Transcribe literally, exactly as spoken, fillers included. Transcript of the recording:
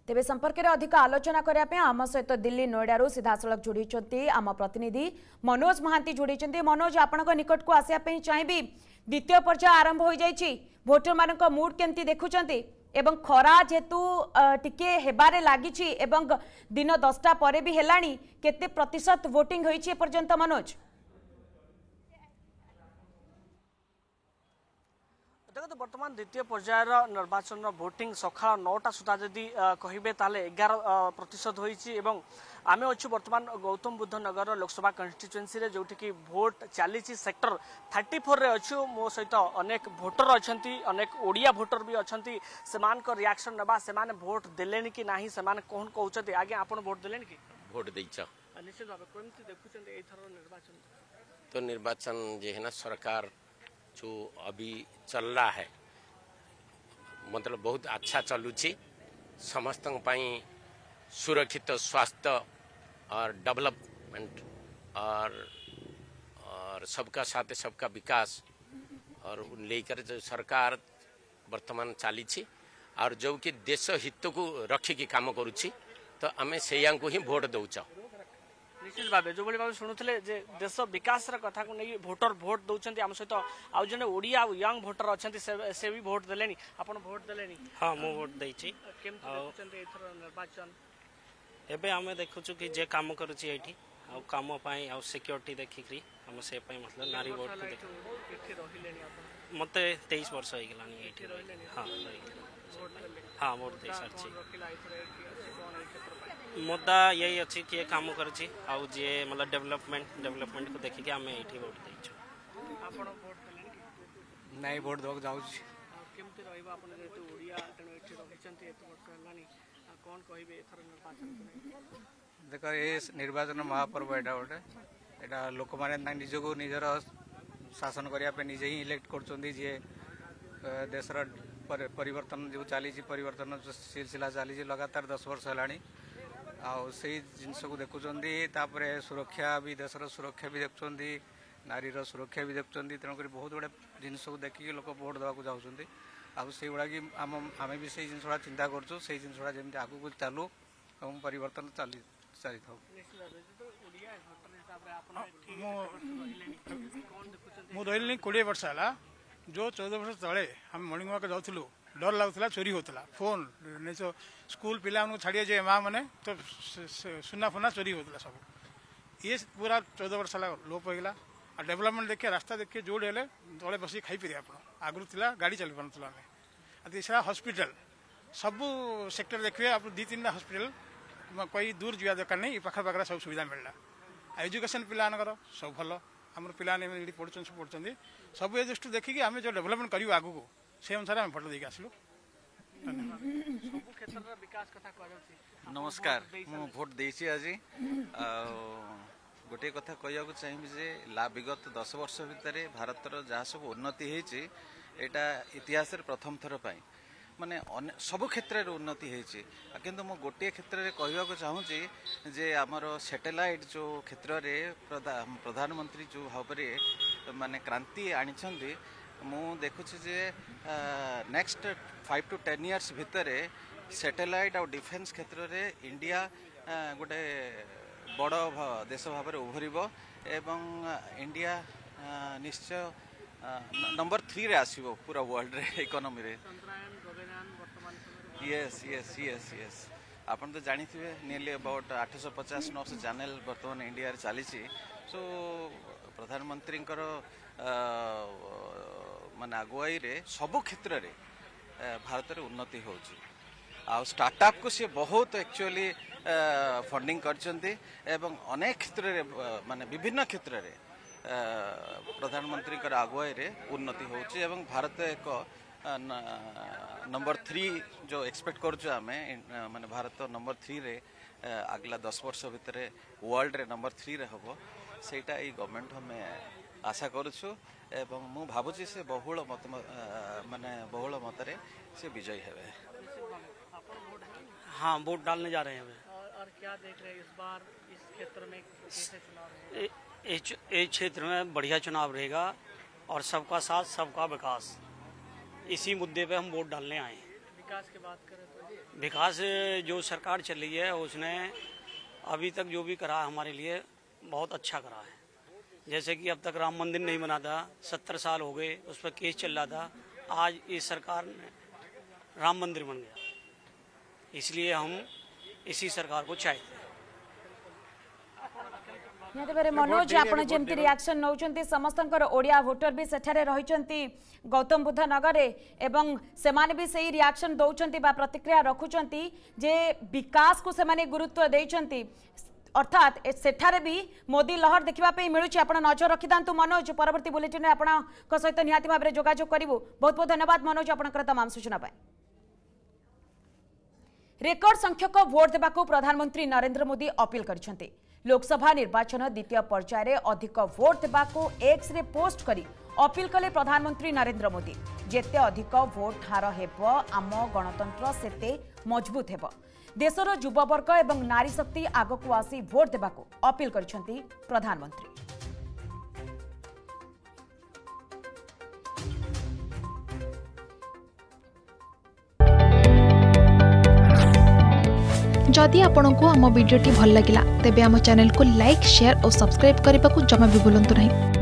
तेबे संपर्क में अधिक आलोचना करने आम सहित दिल्ली नोएडा सीधा सड़क जोड़ी आम प्रतिनिधि मनोज महांती जोड़ी। मनोज आपण निकट को आसपा चाहिए द्वितीय पर्याय आरंभ हो जाइए भोटर मान मूड केमती देखुंट एवं खरा जेहेतु टिके हेबारे लागिछि एवं दिन दसटा पर भी हेलानी केते प्रतिशत वोटिंग होइछि ए पर्यंत मनोज? देखो बर्तमान द्वितीय पर्यायर निर्वाचन भोटिंग सकाळ नौटा सुधा जदि कहे ताले एगार प्रतिशत होइछि एवं आमे अच्छु बर्तमान गौतम बुद्ध नगर लोकसभा कन्स्टिट्युएन्सी रे जोठी कि भोट चली सेक्टर थर्टी फोर रे अच्छु मो सहित अनेक भोटर अछंती अनेक ओडिया भोटर भी अछंती सेमान को रिएक्शन नबा सेमान भोट देलेनी कि नाही सेमान कोन कहउछते आगे आपण भोट देलेनी कि भोट दैछ निश्चित भाबे कोनती देखुछन ए थरो निर्वाचन तो निर्वाचन जे है ना सरकार जो अभी चल रहा है मतलब बहुत अच्छा चलुची समस्त सुरक्षित स्वास्थ्य और डेवलपमेंट और और सबका साथ सबका विकास और लेकर जो सरकार वर्तमान चली और जो कि देश हित को रखिकी काम करुच्ची तो आम से ही भोट दौच। निश्चित भाव जो भाव शुणुले देश विकास कथा को नहीं भोटर भोट दौरान आम सहित आउ जने ओडिया यंग भोटर अच्छा से, से भी भोट देलेनी आपण भोट देलेनी? हाँ मु भोट देछि निर्वाचन एबे आमे देखुछु कि जे काम करूछि एठी आ काम पई आ सिक्योरिटी देखिकरी हम से पई मतलब नारी वोट को देख एठी रहिलेनी आपण मते तेईस वर्ष होई गेलानी एठी रहिलेनी। हां हां वोट दे सरछि मुद्दा यही अच्छी कि काम करूछि आ जे मतलब डेवलपमेंट डेवलपमेंट को देखिकि आमे एठी वोट दैछु। आपण वोट देलेनी नहीं वोट दक जाउछि केमति रहइबा आपण जेतु ओडिया तनो एठी रहिचंती एत वर्ष हलानी कौन कहिबे एथर निर्वाचन? देख ये निर्वाचन महापर्व एटा गोटे एटा लोक मैंने निजको निजर शासन करने निजे ही इलेक्ट कर देशर परिवर्तन जो चली परिवर्तन सिलसिला चली लगातार दस वर्ष है से जिनस को देखुं सुरक्षा भी देशर सुरक्षा भी देखुं नारीर सुरक्षा भी देखुं तेणुक बहुत गुड़े जिनस को देखिए लोक भोट देवाक चाहते आई गुड़ा कि आम आम भी से जिनसा चिंता करूँ से जिनसा जमी आगू चालू और परिवर्तन चली चली था। मुझे कोड़े वर्ष है जो चौदह वर्ष तले आम मर्णिंग वाक जाऊँ डर लगुला चोरी होता फोन नहीं तो स्कूल पिला छाड़िए जे माँ मैंने तो सुना फुना चोरी होता सब ये पूरा चौदह वर्ष है लोप होगा और डेवलपमेंट देखिए रास्ता देखिए जोड़े हेले तले बस खाई पारे आप आगु था गाड़ी चल पारा आम सारा हॉस्पिटल सबू सेक्टर देखिए आप दी तीन हॉस्पिटल कोई दूर जावा दरकार नहीं पाखा पाखा सब सुविधा मिलला एजुकेशन पिलानकर सब भल आम पिला पढ़ुं सब पढ़ुं सब ए दृष्टि देखिए आम जो डेवलपमेंट कर आगू से अनुसार आम भोट देके आसलु। नमस्कार मु भोट देसी आज गोटे कथा कहूँ चाहिए ला विगत दस वर्ष भितर भारतर जहाँ सब उन्नति होती एटा इतिहास प्रथम थर पाई माने सबु क्षेत्र में उन्नति होती किंतु मु गोटे क्षेत्र में कहवाक चाहूँगी जे आमर सैटेलाइट जो क्षेत्र में प्रधानमंत्री जो भाव में माने क्रांति आनी मु देखुची जे next five to ten years भितर सैटेलाइट और डिफेन्स क्षेत्र में इंडिया गोटे बड़ देश भाव में उभरब एवं इंडिया निश्चय नंबर थ्री रे आसीबो पूरा वर्ल्ड रे इकोनॉमी रे। यस यस यस यस आपन तो जानी थे नियरली अबाउट आठ सौ पचास नौ सौ चैनल बर्तमान इंडिया रे चली सो प्रधानमंत्री माने अगुवाई रे सबु क्षेत्र रे भारत रे उन्नति होची आ स्टार्टअप को सी बहुत एक्चुअली फंडिंग करचंती एवं अनेक क्षेत्र रे माने विभिन्न क्षेत्र रे प्रधानमंत्री अगुवाई रे उन्नति होची एवं भारत एक नंबर थ्री जो एक्सपेक्ट करुଛୁ आमे माने भारत नंबर थ्री रे अगला दस वर्ष भितर वर्ल्ड रे नंबर थ्री रे हबो सेटा ई गवर्नमेंट हमें आशा करुछु एवं मु भाबुची से बहुल मत माने बहुल मतरे से विजयी हेबे। हाँ वोट डालने जा रहे हैं हमें। और, और क्या देख रहे हैं इस बार इस क्षेत्र में कैसे चुनाव रहेगा? इस क्षेत्र में बढ़िया चुनाव रहेगा और सबका साथ सबका विकास इसी मुद्दे पे हम वोट डालने आए हैं। विकास की बात करें तो विकास जो सरकार चल रही है उसने अभी तक जो भी करा हमारे लिए बहुत अच्छा करा है। जैसे कि अब तक राम मंदिर नहीं बना था, सत्तर साल हो गए उस पर केस चल रहा था, आज इस सरकार ने राम मंदिर बन गया, इसलिए हम इसी सरकार को चाहते हैं। निहाती मनोज आप जमी रिएक्शन नौकरी समस्त ओडिया वोटर भी सेठारे रही गौतम बुद्ध नगर एवं सेमाने भी सही रिएक्शन दौरान प्रतिक्रिया रखुंट जे विकास को सेमाने गुरुत्व देइचंती अर्थात सेठारे भी मोदी लहर देखा मिलूँ। आप नजर रखी था मनोज, परवर्ती बुलेटिन आप सहित निहाती भाव में जोगाजोग करूँ। बहुत बहुत धन्यवाद मनोज आपंकर तमाम सूचना पाई। रेकर्ड संख्यक भोट देवाक प्रधानमंत्री नरेंद्र मोदी अपील करछंती। लोकसभा निर्वाचन द्वितीय पर्यायर अधिक भोट देवाक एक्स रे पोस्ट करी अपील कले प्रधानमंत्री नरेंद्र मोदी। जेते अधिक भोट हार हेब आम गणतंत्र सेते मजबूत हेब। देशर युववर्ग एवं नारी शक्ति आगक आसी भोट देवाक अपील करछंती प्रधानमंत्री। जदि आपंक आम भिडी भल लगा तेब आम चैनल को लाइक शेयर और सब्सक्राइब करने को जमा भी भूलु नहीं।